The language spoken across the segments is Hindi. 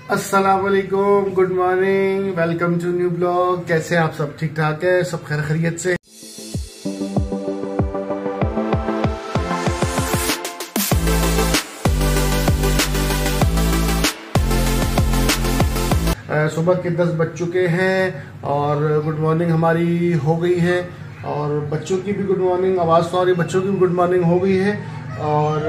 अस्सलाम वालेकुम, good morning, welcome to new blog. कैसे हैं आप सब? ठीक ठाक है? सब खैर खैरियत से? सुबह के 10 बज चुके हैं और गुड मॉर्निंग हमारी हो गई है और बच्चों की भी गुड मॉर्निंग, आवाज़ तो आ रही, बच्चों की भी गुड मॉर्निंग हो गई है। और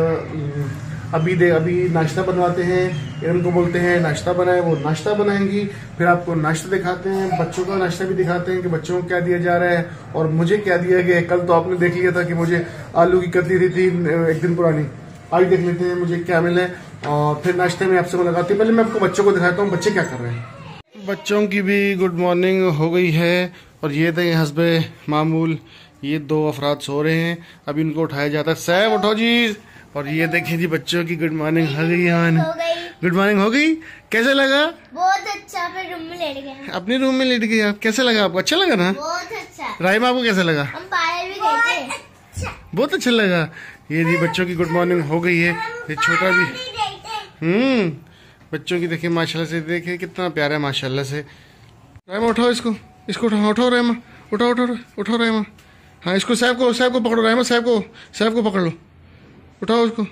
अभी नाश्ता बनवाते हैं, इनको बोलते हैं नाश्ता बनाए, वो नाश्ता बनाएंगी, फिर आपको नाश्ता दिखाते हैं, बच्चों का नाश्ता भी दिखाते हैं कि बच्चों को क्या दिया जा रहा है और मुझे क्या दिया गया है। कल तो आपने देख लिया था कि मुझे आलू की कतली दी थी, एक दिन पुरानी। आज देख लेते हैं मुझे क्या मिला है और फिर नाश्ते में आपसे मुलाकात है। पहले मैं आपको बच्चों को दिखाता हूँ बच्चे क्या कर रहे हैं। बच्चों की भी गुड मॉर्निंग हो गई है और ये थे हस्बे मामूल, ये 2 अफराद सो रहे हैं, अभी इनको उठाया जाता है। सैफ उठो जी। और ये देखिए जी बच्चों की गुड मॉर्निंग हो गई। गुड मॉर्निंग हो गई। कैसे लगा? बहुत अच्छा। अपने रूम में लेट गए। अपने रूम में लेट गए आप? कैसे लगा आपको? अच्छा लगा ना? बहुत अच्छा। राइमा आपको कैसा लगा? हम पार्लर भी गए थे। बहुत अच्छा लगा। ये जी बच्चों की गुड मॉर्निंग हो गई है। ये छोटा भी बच्चों की देखिए माशाल्लाह से, देखिए कितना प्यारा है माशाल्लाह से। राइमा उठाओ इसको उठाओ, उठाओ राइमा, उठाओ राइमा। हाँ इसको सैफ को पकड़ो राइमा, सैफ को पकड़ लो, उठाओ उसको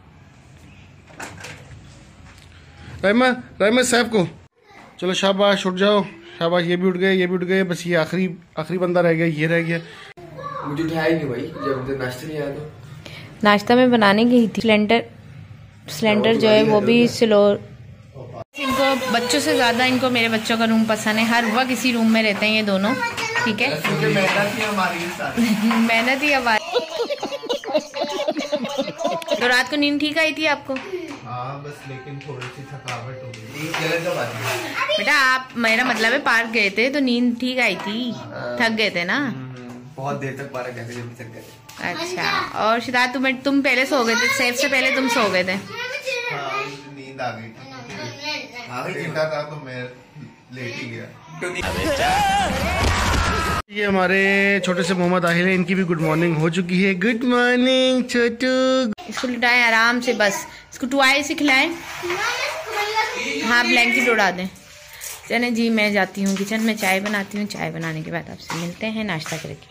राइमा सैफ को। चलो शाबाश, उठ जाओ, शाबाश। ये भी उठ गए, बस ये आखिरी बंदा रह गया, ये रह गया। मुझे उठाया नहीं भाई, जब नाश्ता नहीं आया तो नाश्ता में बनाने गई थी। सिलेंडर जो है वो भी स्लो। इनको बच्चों से ज्यादा इनको मेरे बच्चों का रूम पसंद है। हर वक्त इसी रूम में रहते हैं ये दोनों, ठीक है। मेहनत ही हमारी। तो रात को नींद ठीक आई थी आपको? हाँ बस, लेकिन थोड़ी सी थकावट हो गई। बेटा आप, मेरा मतलब है पार्क गए थे तो नींद ठीक आई थी, थक गए थे ना? बहुत देर तक पार्क गए थे, जल्दी थक गए। अच्छा, और शिदात तुम पहले सो गए थे, सैफ से पहले तुम सो गए थे। नींद आ गई था तो मैं लेट ही गया। ये हमारे छोटे से मोहम्मद आहिल है, इनकी भी गुड मॉर्निंग हो चुकी है। Good morning Chhotu. इसको लिटाएं आराम से, बस इसको टुआई से खिलाएं। हाँ ब्लैंकेट उड़ा दें। चले जी, मैं जाती हूँ किचन में, चाय बनाती हूँ। चाय बनाने के बाद आपसे मिलते हैं नाश्ता करके।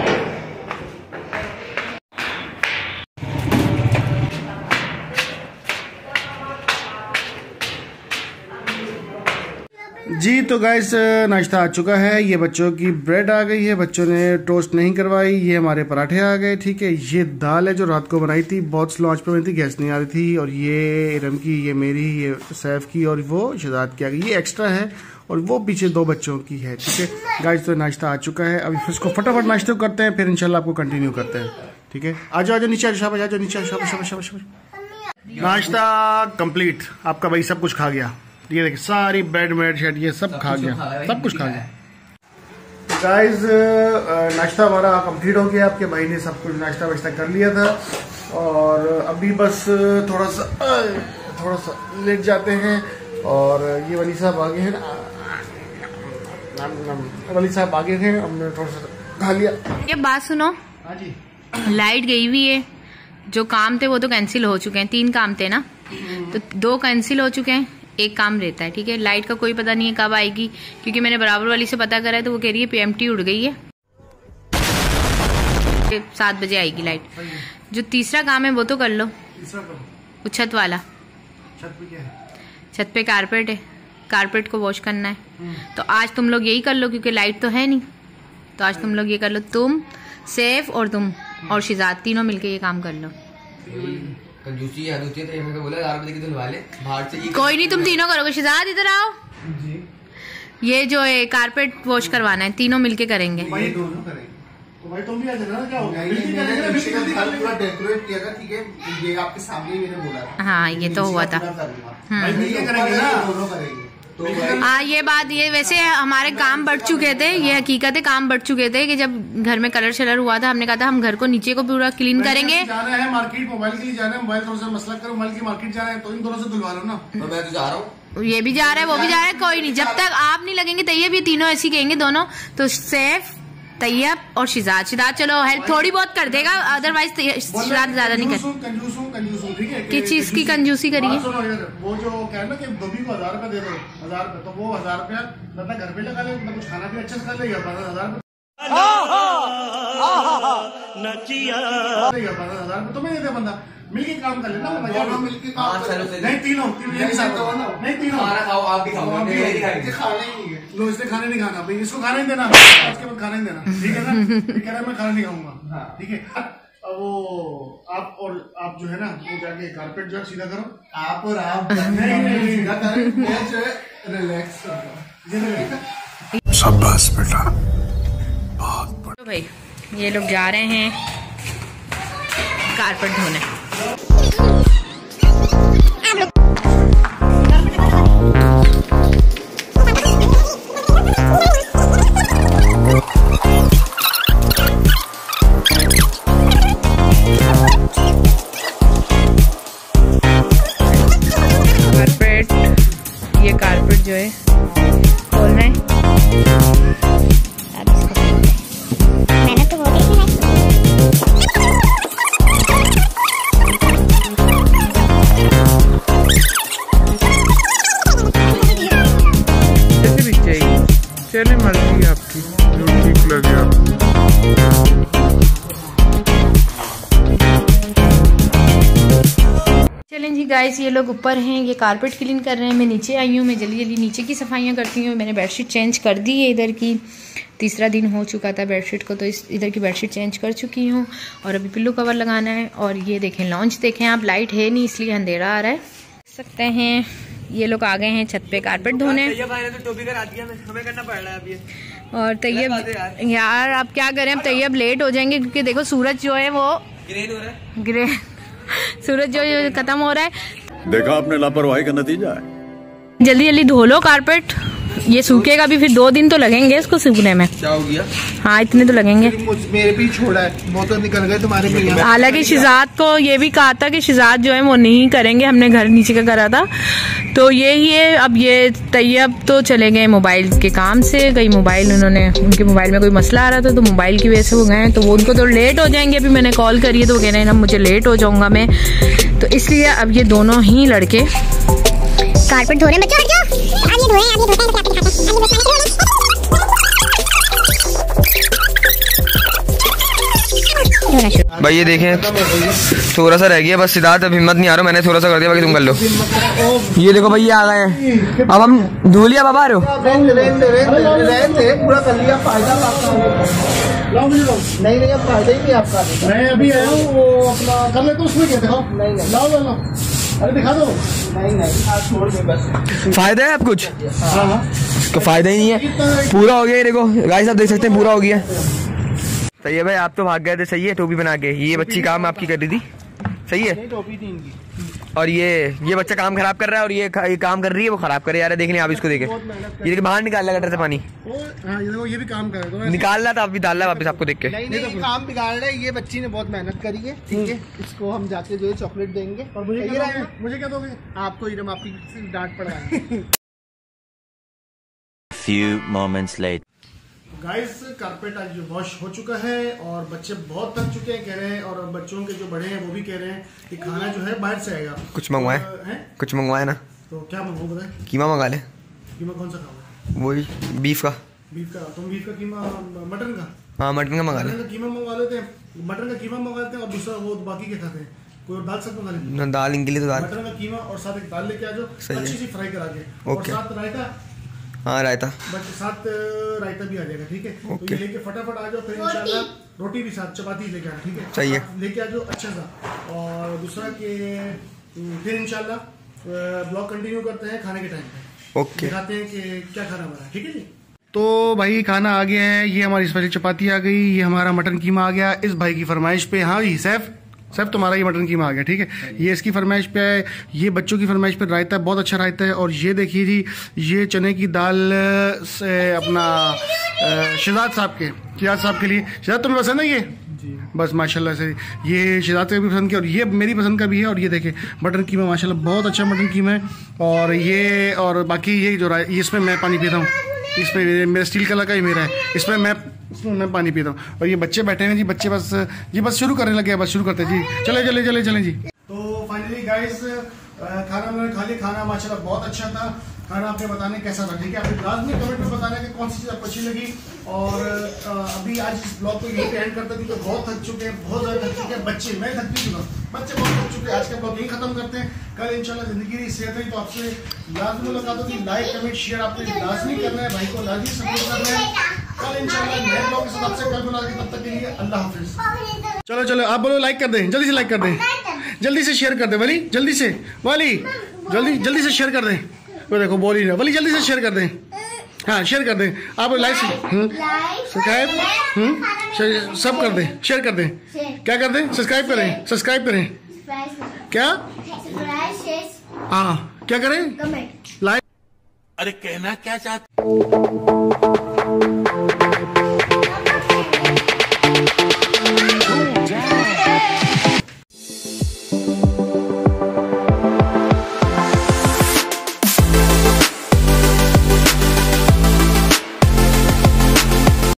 जी तो गाइस नाश्ता आ चुका है। ये बच्चों की ब्रेड आ गई है, बच्चों ने टोस्ट नहीं करवाई। ये हमारे पराठे आ गए, ठीक है। ये दाल है जो रात को बनाई थी, बहुत स्लो आंच पे बनी थी, गैस नहीं आ रही थी। और ये इरम की, ये मेरी, ये सैफ की और वो शहजाद की आ गई। ये एक्स्ट्रा है और वो पीछे 2 बच्चों की है, ठीक है। गाइस तो नाश्ता आ चुका है, अभी इसको फटाफट नाश्ता करते हैं, फिर इंशाल्लाह आपको कंटिन्यू करते हैं, ठीक है। आ जाओ नीचे, शाबाश, आ जाओ नीचे, शाबाश। नाश्ता कंप्लीट आपका भाई, सब कुछ खा गया। ये देखिए सारी ब्रेड शेड ये सब खा गया, सब कुछ खा गया। गाइस नाश्ता हमारा कंप्लीट हो गया, आपके भाई ने सब कुछ नाश्ता वाश्ता कर लिया था और अभी बस थोड़ा सा लेट जाते हैं। और ये वली साहब आगे हैं, वली साहब आगे हैं, हमने थोड़ा सा खा लिया। ये बात सुनो। हाँ जी। लाइट गई हुई है, जो काम थे वो तो कैंसिल हो चुके हैं। 3 काम थे ना, तो 2 कैंसिल हो चुके हैं, 1 काम रहता है, ठीक है। लाइट का कोई पता नहीं है कब आएगी, क्योंकि मैंने बराबर वाली से पता करा है तो वो कह रही है PMT उड़ गई है, 7 बजे आएगी लाइट। जो तीसरा काम है वो तो कर लो, वो छत वाला। छत पे क्या है? छत पे कारपेट है, कारपेट को वॉश करना है। तो आज तुम लोग यही कर लो, क्योंकि लाइट तो है नहीं, तो आज तुम लोग ये कर लो, तुम, सैफ और तुम और शिजाद, तीनों मिलके ये काम कर लो। कंजूसी आदत है, तो बोला 11 बजे की धुलवा ले बाहर से। कोई नहीं, तुम तीनों करोगे। शिजाद इधर आओ जी। ये जो है कारपेट वॉश करवाना है, तीनों मिलके करेंगे। भाई दोनों करेंगे तो भाई तुम भी आ जाना, क्या होगा? पूरा डेकोरेट किया था, ठीक है, ये आपके सामने मैंने बोला था। हाँ ये तो हुआ था। दोनों करेंगे। हाँ ये बात, ये वैसे हमारे काम बढ़ चुके थे, ये हकीकत है, काम बढ़ चुके थे कि जब घर में कलर शलर हुआ था, हमने कहा था हम घर को नीचे को पूरा क्लीन करेंगे। जाना है मार्केट, मोबाइल के लिए जाना है, मोबाइल थोड़ा सा मसला करो, मोबाइल की मार्केट जाना है, तो इन दोनों से धुलवा लो ना। तो मैं तो जा रहा हूँ, ये भी जा रहा है, वो भी जा रहा है, कोई नहीं। जब तक आप नहीं लगेंगे तैयब, ये तीनों ऐसी कहेंगे दोनों। तो सैफ तैयब और शिजाद। शिजाद चलो हेल्प थोड़ी बहुत कर देगा, अदरवाइज शिजाद ज्यादा नहीं कर। कंजूस हूँ, ठीक है। किस चीज की कंजूसी करी है? वो जो कह रहे ना कि धोबी को 1000 रुपया दे दो, 1000 रुपया, तो वो 1000 रुपया मैं घर पे लगा ले, मैं कुछ खाना भी अच्छा से खा लेगा, 1000 रुपया तो मैं दे बंदा मिलके काम कर लेना, मिलके नहीं तीनों नहीं तीनों आप भी खाओ, लो इसने खाने नहीं खाना भाई, इसको खाने नहीं देना, उसके बाद खाने नहीं देना, ठीक है ना? ये कह रहा है मैं खाना नहीं खाऊंगा, ठीक है। अब वो आप जो है ना वो जाके कारपेट जो है सीधा करो, आप और आप नहीं सीधा करें, मैं जो है रिलैक्स करो। शाबाश बेटा, बहुत। तो भाई ये लोग जा रहे हैं कारपेट धोने। ये कारपेट जो है खोल रहे हैं, मेहनत तो होती है। जैसे भी चाहिए, चले मर्जी आपकी, जो ठीक लगे आपको। चलें जी गाइस, ये लोग ऊपर हैं, ये कारपेट क्लीन कर रहे हैं। मैं नीचे आई हूँ, मैं जल्दी जल्दी नीचे की सफाइयाँ करती हूँ। मैंने बेडशीट चेंज कर दी है, इधर की तीसरा दिन हो चुका था बेडशीट को, तो इधर की बेडशीट चेंज कर चुकी हूँ और अभी पिल्लो कवर लगाना है। और ये देखें लॉन्च देखें आप, लाइट है नहीं इसलिए अंधेरा आ रहा है, देख सकते हैं। ये लोग आ गए हैं छत पे कारपेट धोने। टोपी करा दिया, हमें करना पड़ रहा है अभी। और तैयब यार आप क्या करें, अब तैयब लेट हो जाएंगे क्योंकि देखो सूरज जो है वो ग्रेन हो रहा है, ग्रे सूरज जो खत्म हो रहा है। देखा आपने लापरवाही का नतीजा है। जल्दी जल्दी धो लो कारपेट, ये सूखेगा भी, फिर 2 दिन तो लगेंगे इसको सूखने में। क्या हो गया? हाँ इतने तो लगेंगे। मेरे भी छोड़ा है, वो तो निकल गए तुम्हारे भी। हालांकि शिजाद को ये भी कहा था कि शिजाद जो है वो नहीं करेंगे, हमने घर नीचे का करा था, तो यही है। अब ये तैयब तो चले गए मोबाइल के काम से, कई मोबाइल उन्होंने, उनके मोबाइल में कोई मसला आ रहा था तो मोबाइल की वजह से वो गए, तो वो उनको तो लेट हो जाएंगे। अभी मैंने कॉल करी है तो वो कह रहे हैं ना मुझे लेट हो जाऊंगा मैं, तो इसलिए अब ये दोनों ही लड़के कारपेट धो रहे हैं। बच्चों आगे धोए, आगे धोते हैं तो भाई ये देखें थोड़ा सा रह गया बस, सिद्धार्थ अब हिम्मत नहीं आ रहा, मैंने थोड़ा सा कर दिया, बाकी तुम कर लो। ये देखो भाई ये आ गए हैं, अब हम धो लिया। बाबा आ रहे हो? पूरा कर लिया, फायदा नहीं अब फायदा ही नहीं आपका। मैं अभी आया हूँ, वो अपना कर ले तो उसमें क्या दिखाओ, नहीं लाओ, अरे दिखा दो। नहीं आज छोड़ दे बस। फायदा है अब कुछ? हाँ तो फायदा ही नहीं है, पूरा हो गया। ये देखो गाइस आप देख सकते हैं पूरा हो गया। सही है भाई, आप तो भाग गए थे, सही है टोपी बना के। ये बच्ची काम आपकी कर रही थी, सही है। टोपी थी इनकी। और ये बच्चा काम खराब कर रहा है और ये काम कर रही है, वो खराब करे यार। देख लें आप इसको, देखे ये देखिए बाहर निकाल रहा गटर से पानी, ये देखो ये भी काम कर रहा है, निकाल रहा था अभी डाल रहा वापस आपको देख के। नहीं काम बिगाड़ रहा है। ये बच्ची ने बहुत मेहनत करी है, ठीक है। इसको हम जाके जो है चॉकलेट देंगे। और मुझे क्या दोगे? आपको इरम आपकी डांट पड़ा। Few moments later. Guys carpet आज वॉश हो चुका है और बच्चे बहुत थक चुके हैं कह रहे हैं, और बच्चों के जो बड़े हैं वो भी कह रहे हैं कि खाना जो है बाहर से आएगा। कुछ मंगवाए हैं? कुछ मंगवाए ना, तो क्या मंगवाऊं बताए? कीमा मंगा ले। कीमा कौन सा खाओगे? वही बीफ का। बीफ का? तुम बीफ का कीमा, मटन का? हाँ मटन का मंगा ले। मटन का कीमा मंगवा लेते हैं, मटन का कीमा मंगवा लेते हैं। और दूसरा वो बाकी क्या खाते हैं, कोई और दाल सब मंगा लेते? दाल इनके लिए तो दाल, मटन का कीमा और साथ एक दाल लेके आ जाओ, अच्छी सी फ्राई करा के, और साथ रायता। हाँ रायता, बस साथ रायता भी आ जाएगा, ठीक है। तो ये लेके फटाफट आ जाओ, फिर इंशाल्लाह रोटी भी साथ, चपाती लेके आना, ठीक है। सही है, लेके आ जाओ अच्छा सा। और दूसरा कि फिर इंशाल्लाह ब्लॉग कंटिन्यू करते हैं खाने के टाइम पे, ओके। दिखाते हैं कि क्या खाना बना, ठीक है जी। तो भाई खाना आ गया है, ये हमारी स्पेशल चपाती आ गई, ये हमारा मटन कीमा आ गया इस भाई की फरमाइश पे। हाँ जी सैफ तुम्हारा ये मटन कीमा आ गया, ठीक है। ये इसकी फरमाइश पे है, ये बच्चों की फरमाइश पे रायता, बहुत अच्छा रायता है। और ये देखिए जी, ये चने की दाल से अपना शहजाद साहब के लिए। शहजाद तुम्हें पसंद है ये? जी बस माशाल्लाह से, ये शहजाद का भी पसंद किया और ये मेरी पसंद का भी है। और ये देखिए मटन कीमा माशाल्लाह बहुत अच्छा मटन कीमा है। और ये और बाकी ये जो ये इसमें मैं पानी पीता हूँ, इसमें मेरा स्टील कलर का ही मेरा है, इसमें मैं पानी पीता हूँ। और ये बच्चे बैठे हैं जी, बच्चे बस शुरू करने लगे हैं, बस शुरू करते हैं जी। चले जी। तो फाइनली गाइस खाना मैंने खा लिया। खाना माशाल्लाह बहुत अच्छा था। खाना आपने बताने कैसा था, ठीक है? आपने लाजमी कमेंट में बताना कि कौन सी चीज़ आपको अच्छी लगी। और अभी आज इस ब्लॉग को यहीं पे एंड करते हैं, क्योंकि बहुत थक चुके हैं, बहुत ज़्यादा थक चुके हैं बच्चे। मैं थक भी चुका, बच्चे बहुत थक चुके हैं। आज का ब्लॉग यहीं खत्म करते हैं। कल इंशाल्लाह जिंदगी की सेहत रही तो आपसे लाजमी मुलाकात होगी। लाइक कमेंट शेयर आपने लाजमी करना है, भाई को लाजमी सपोर्ट करना है। कल इंशाल्लाह नए ब्लॉग के साथ आपसे कल मिलाएंगे, तब तक के लिए अल्लाह हाफिज। चलो आप बोलो लाइक कर दें, जल्दी से लाइक कर दें, जल्दी से शेयर कर दें। वली जल्दी से, वली जल्दी से शेयर कर दें। वो देखो बोल ही ना, वली जल्दी से शेयर कर दें। हाँ शेयर कर दें आप, लाइक सब्सक्राइब सब कर दें, शेयर कर दें। क्या कर दें? सब्सक्राइब करें क्या? हाँ क्या करें? लाइक। अरे कहना क्या चाहते?